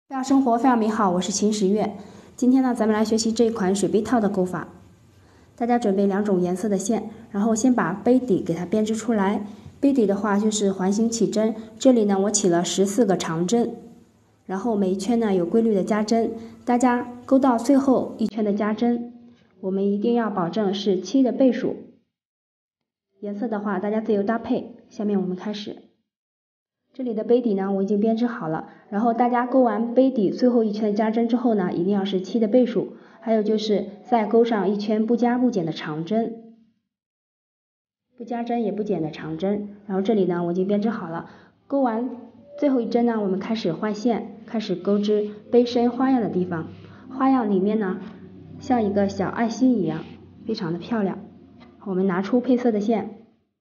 让生活非常美好，我是秦时月。今天呢，咱们来学习这款水杯套的钩法。大家准备2种颜色的线，然后先把杯底给它编织出来。杯底的话就是环形起针，这里呢我起了14个长针，然后每一圈呢有规律的加针。大家钩到最后一圈的加针，我们一定要保证是7的倍数。颜色的话，大家自由搭配。下面我们开始。这里的杯底呢，我已经编织好了。然后大家钩完杯底最后一圈的加针之后呢，一定要是7的倍数。还有就是再钩上一圈不加不减的长针，不加针也不减的长针。然后这里呢，我已经编织好了。钩完最后一针呢，我们开始换线，开始钩织杯身花样的地方。花样里面呢，像一个小爱心一样，非常的漂亮。我们拿出配色的线。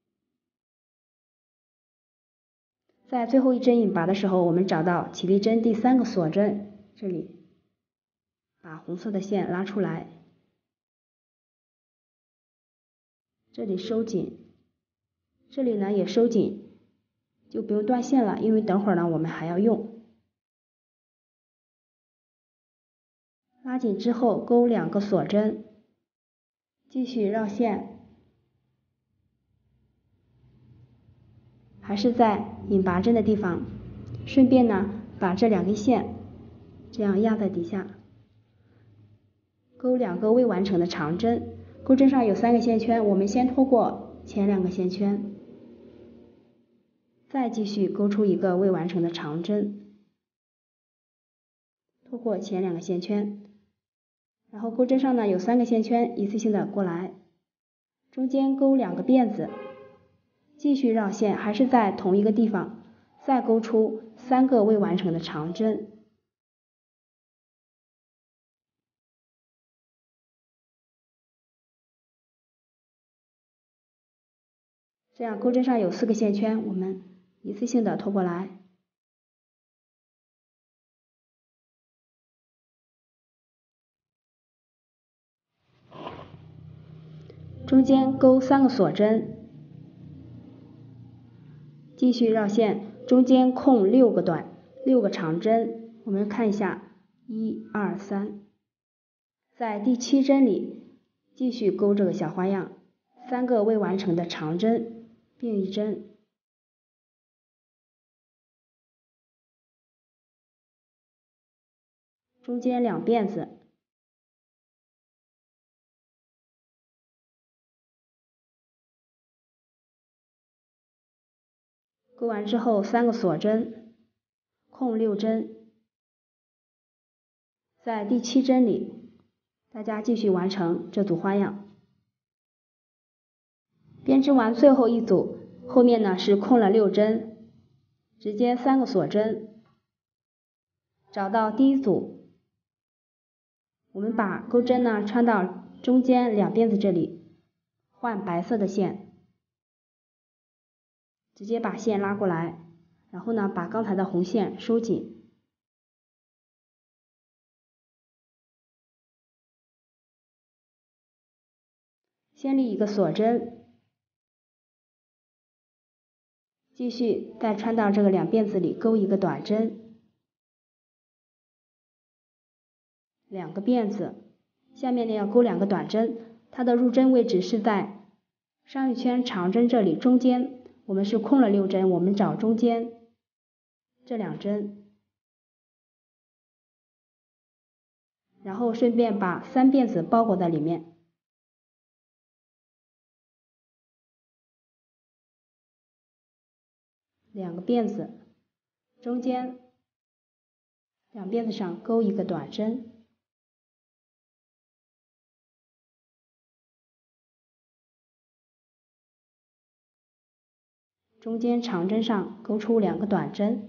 在最后一针引拔的时候，我们找到起立针第3个锁针，这里把红色的线拉出来，这里收紧，这里呢也收紧，就不用断线了，因为等会儿呢我们还要用。拉紧之后钩2个锁针，继续绕线，还是在引拔针的地方，顺便呢把这2根线这样压在底下，钩2个未完成的长针。钩针上有3个线圈，我们先拖过前2个线圈，再继续钩出一个未完成的长针，拖过前2个线圈，然后钩针上呢有3个线圈，一次性的过来，中间钩2个辫子，继续绕线，还是在同一个地方，再钩出3个未完成的长针。这样钩针上有4个线圈，我们一次性的拖过来，中间钩3个锁针，继续绕线，中间空6个6个长针，我们看一下1、2、3，在第7针里继续钩这个小花样，3个未完成的长针并一针，中间2辫子，钩完之后3个锁针，空6针，在第7针里，大家继续完成这组花样。编织完最后一组，后面呢是空了6针，直接3个锁针，找到第一组，我们把钩针呢穿到中间2辫子这里，换白色的线，直接把线拉过来，然后呢把刚才的红线收紧，先立一个锁针，继续再穿到这个2辫子里钩一个短针，2个辫子，下面呢要钩2个短针，它的入针位置是在上一圈长针这里，中间我们是空了6针，我们找中间这2针，然后顺便把3辫子包裹在里面。2个辫子，中间2辫子上钩一个短针，中间长针上钩出2个短针。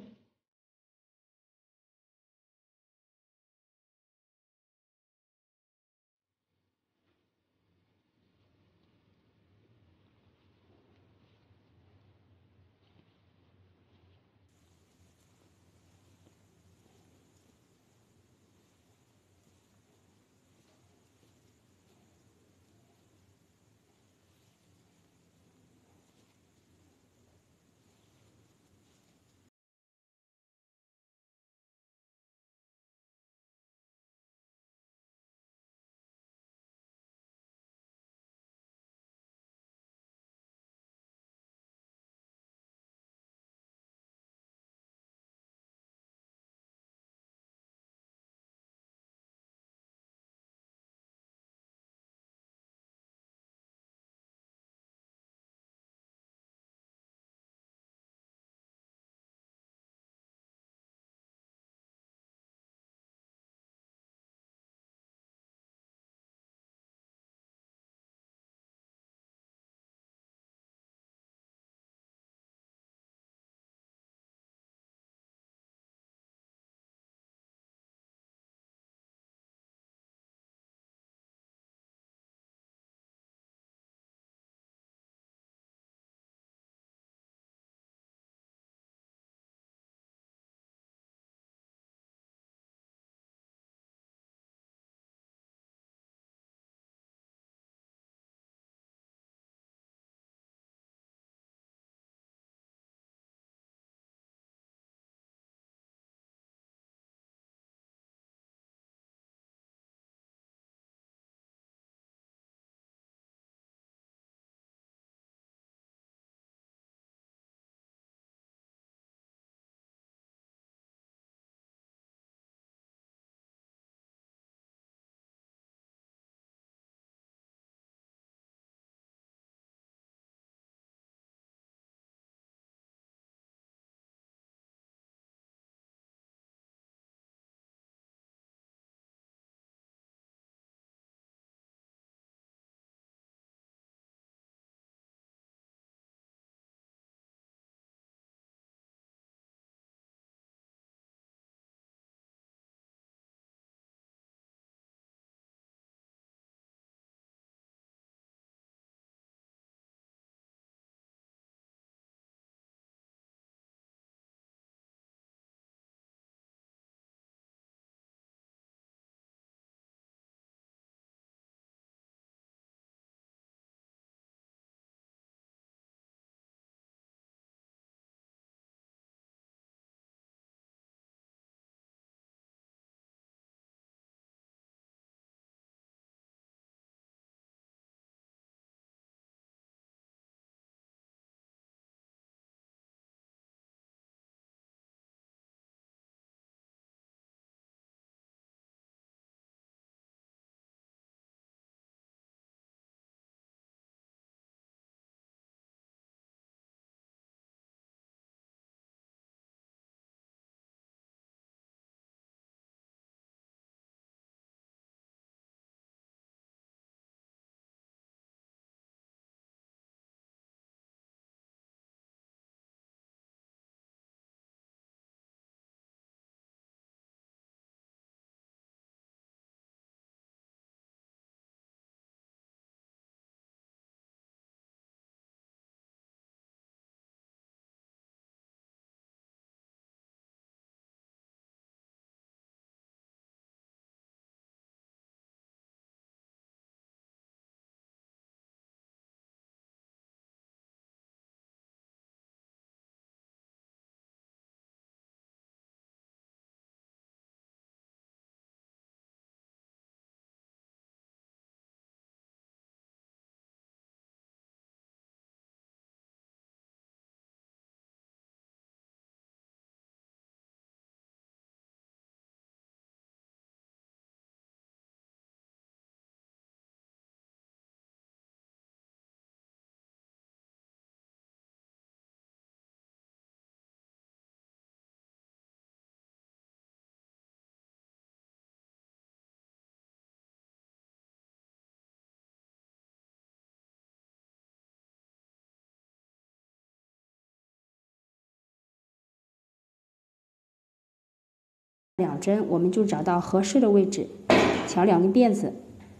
2针，我们就找到合适的位置，调2根辫子，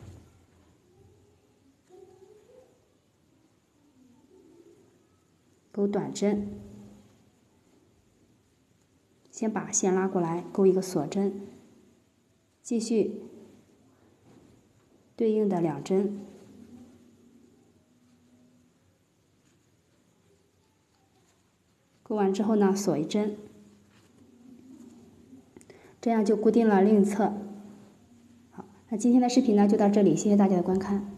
钩短针，先把线拉过来，钩一个锁针，继续对应的2针，钩完之后呢，锁1针，这样就固定了另一侧。好，那今天的视频呢就到这里，谢谢大家的观看。